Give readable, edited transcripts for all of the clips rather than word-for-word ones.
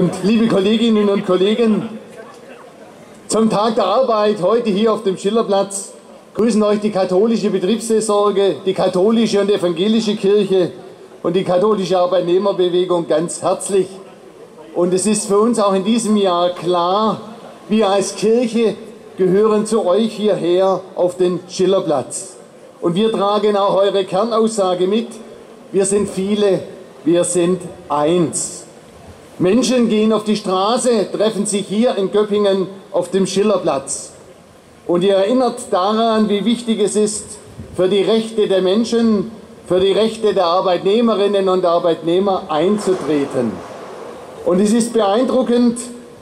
Und liebe Kolleginnen und Kollegen, zum Tag der Arbeit heute hier auf dem Schillerplatz grüßen euch die katholische Betriebsseelsorge, die katholische und evangelische Kirche und die katholische Arbeitnehmerbewegung ganz herzlich. Und es ist für uns auch in diesem Jahr klar, wir als Kirche gehören zu euch hierher auf den Schillerplatz. Und wir tragen auch eure Kernaussage mit, wir sind viele, wir sind eins. Menschen gehen auf die Straße, treffen sich hier in Göppingen auf dem Schillerplatz. Und ihr erinnert daran, wie wichtig es ist, für die Rechte der Menschen, für die Rechte der Arbeitnehmerinnen und Arbeitnehmer einzutreten. Und es ist beeindruckend,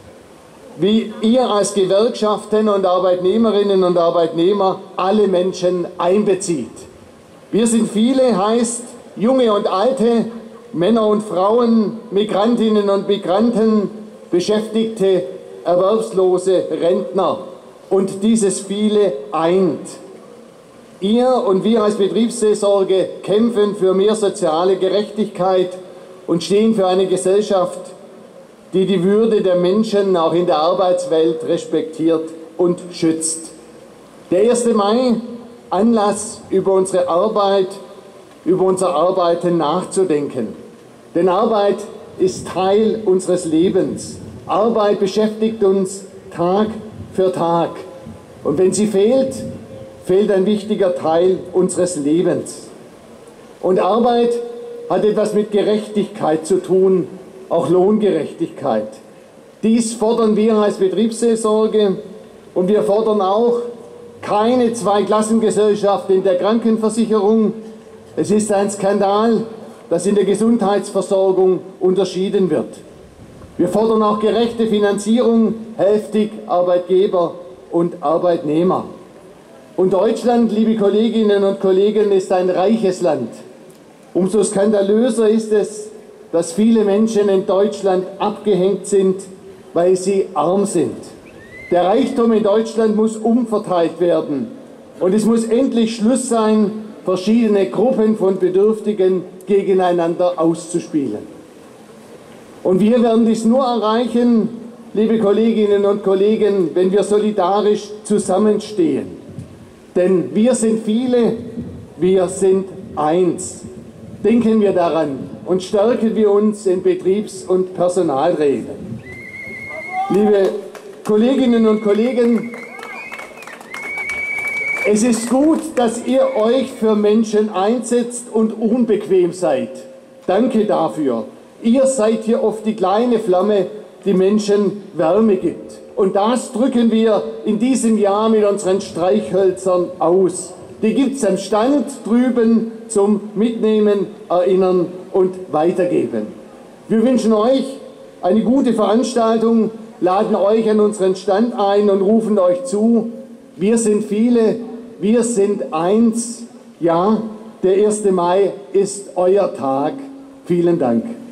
wie ihr als Gewerkschaften und Arbeitnehmerinnen und Arbeitnehmer alle Menschen einbezieht. Wir sind viele, heißt junge und alte, Männer und Frauen, Migrantinnen und Migranten, Beschäftigte, Erwerbslose, Rentner. Und dieses viele eint. Ihr und wir als Betriebsseelsorge kämpfen für mehr soziale Gerechtigkeit und stehen für eine Gesellschaft, die die Würde der Menschen auch in der Arbeitswelt respektiert und schützt. Der 1. Mai, Anlass über unsere Arbeit, über unser Arbeiten nachzudenken. Denn Arbeit ist Teil unseres Lebens. Arbeit beschäftigt uns Tag für Tag. Und wenn sie fehlt, fehlt ein wichtiger Teil unseres Lebens. Und Arbeit hat etwas mit Gerechtigkeit zu tun, auch Lohngerechtigkeit. Dies fordern wir als Betriebsseelsorge und wir fordern auch keine Zweiklassengesellschaft in der Krankenversicherung. Es ist ein Skandal, dass in der Gesundheitsversorgung unterschieden wird. Wir fordern auch gerechte Finanzierung, hälftig Arbeitgeber und Arbeitnehmer. Und Deutschland, liebe Kolleginnen und Kollegen, ist ein reiches Land. Umso skandalöser ist es, dass viele Menschen in Deutschland abgehängt sind, weil sie arm sind. Der Reichtum in Deutschland muss umverteilt werden. Und es muss endlich Schluss sein, verschiedene Gruppen von Bedürftigen gegeneinander auszuspielen. Und wir werden dies nur erreichen, liebe Kolleginnen und Kollegen, wenn wir solidarisch zusammenstehen. Denn wir sind viele, wir sind eins. Denken wir daran und stärken wir uns in Betriebs- und Personalräten. Liebe Kolleginnen und Kollegen, es ist gut, dass ihr euch für Menschen einsetzt und unbequem seid. Danke dafür. Ihr seid hier oft die kleine Flamme, die Menschen Wärme gibt. Und das drücken wir in diesem Jahr mit unseren Streichhölzern aus. Die gibt es am Stand drüben zum Mitnehmen, Erinnern und Weitergeben. Wir wünschen euch eine gute Veranstaltung, laden euch an unseren Stand ein und rufen euch zu. Wir sind viele, wir sind eins. Ja, der 1. Mai ist euer Tag. Vielen Dank.